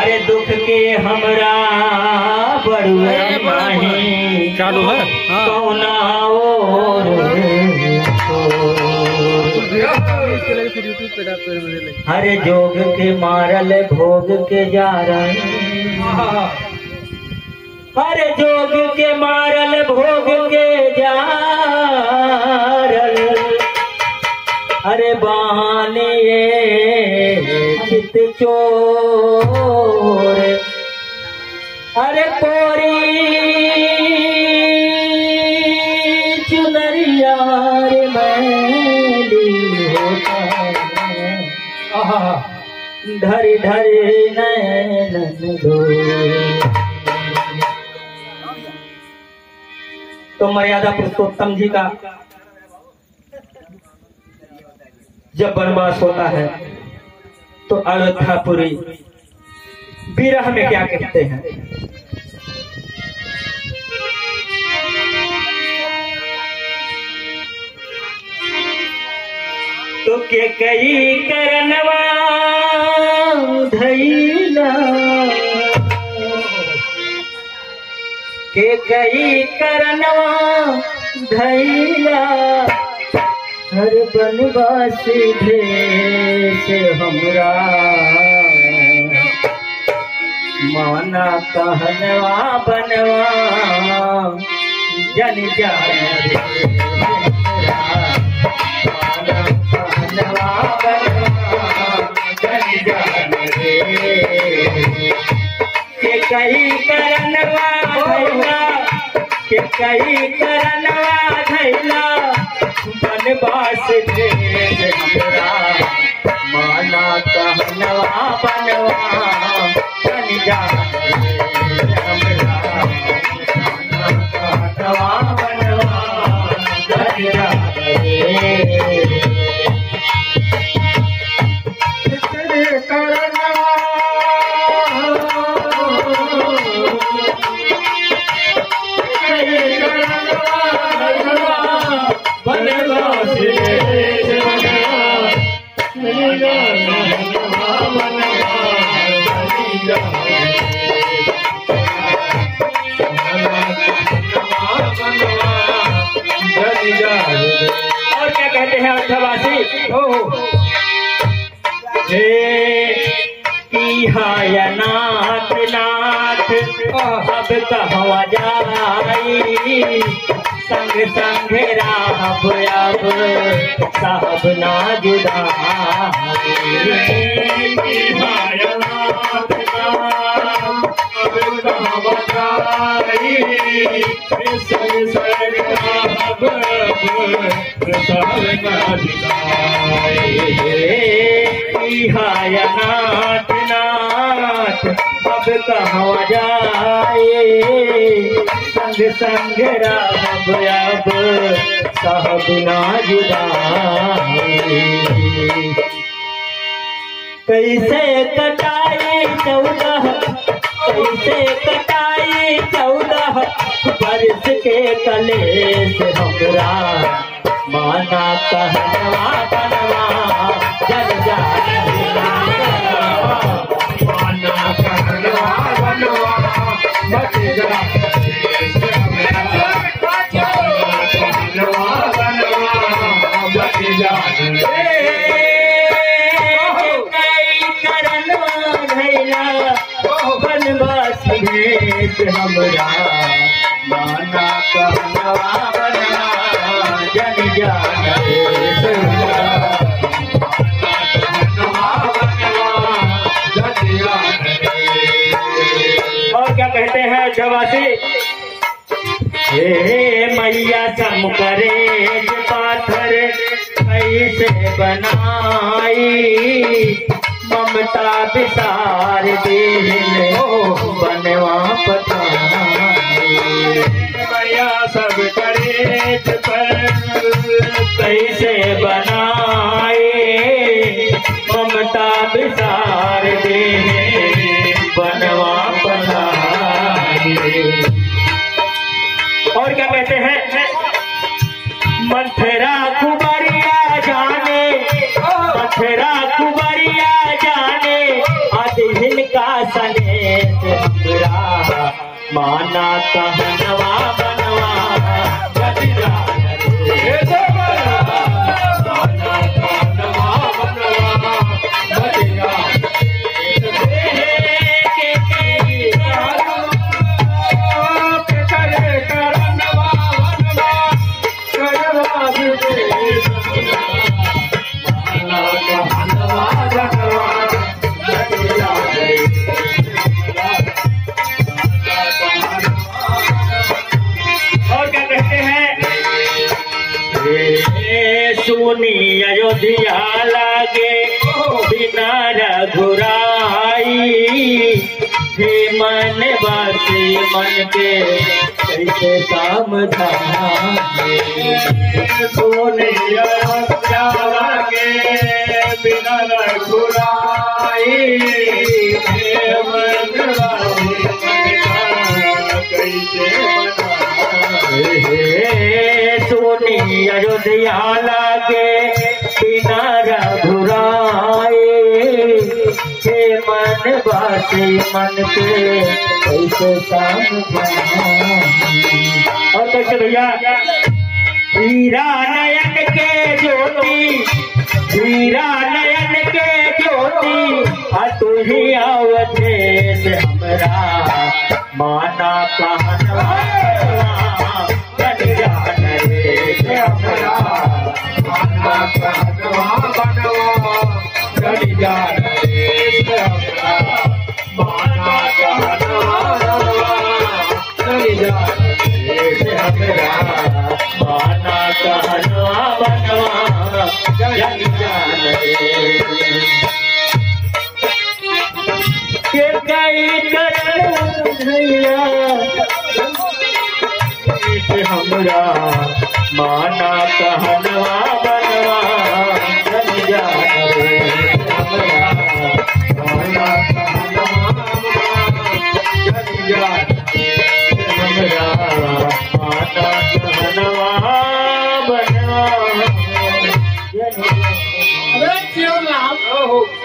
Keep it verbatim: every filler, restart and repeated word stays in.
अरे दुख के हमरा बड़ुए नहीं चालू है कौना और अरे जोग के मारल भोग के जा रहे अरे जोग के मारल भोग के जा अरे बहाने चित चोर अरे पोरी चुनरिया रे मैली होता धरी धरी नैनन दो। तो मर्यादा पुरुषोत्तम जी का जब वनवास होता है तो अयोध्यापुरी विरह में क्या कहते हैं? तो के कई करनवा धैला के कई करनवा धैला हर बनवास भेष हमरा माना कहनवा बनवा जन जान कहनवा बनवा जन जान के कई करनवा धैला के कई करनवा धैला बनवास भेष हमरा माना कहनवा बनवा जन जान हमरा माना कहनवा बनवा जन जान और क्या कहते हैं अयोध्यावासी? हे नाथ नाथ अब कहवा जाई संग संग राब अब साहब ना जुदाई नाथ अब कहवा जाई संग संग राब साहब ना जुदाई नाथ नाथ अब कहवा जाए संग संग राब अब साहब ना जुदाई कैसे कटाई चौदह कैसे कटाई चौदह बरस के कलेश हमरा माना कहनवा बनवा जन जान माना कहनवा बनवा मत जा कहनवा बनवा मत जा करनवा धैला बनवास भेष हमरा माना कहनवा बनवा जन जान और क्या कहते हैं अयोध्यावासी? हे मैया सम करे पाथर कैसे बनाई ममता विसार देहिन बनवा पताई मैया सब करे पर कैसे बनाए ममता विसार देहिन बनवा पताई। और क्या कहते हैं? मथुरा कुबरिया जाने मथुरा कुबरिया जाने अधीन का सनेत हमरा माना कहनवा बनवा जन जान रे माना कहनवा बनवा जन जान सुनी अयोध्या लागे बिना रघुराई हे मन बासी मन के कैसे समझाए सुनी अयोध्या लागे बिना रघुराई हे मन बासी कैसे सुनी अयोध्या लागे बिना रघुराए हे मन बासी मन के कैसे समझाए। और कैसे भैया हीरा नयन के ज्योति हीरा नयन के ज्योति तू ही अवधेश हमरा माना कहनवा जन जान रे हमरा माना कहनवा बनवा जन जान रे हमरा माना कहनवा बनवा जन जान रे हमरा माना कहनवा बनवा जन जान रे के कई करण भैया हमरा माना कहनवा बनवा जन जान रे हमरा माना कहनवा जन जान हमरा माना कहनवा बनवा जन जान।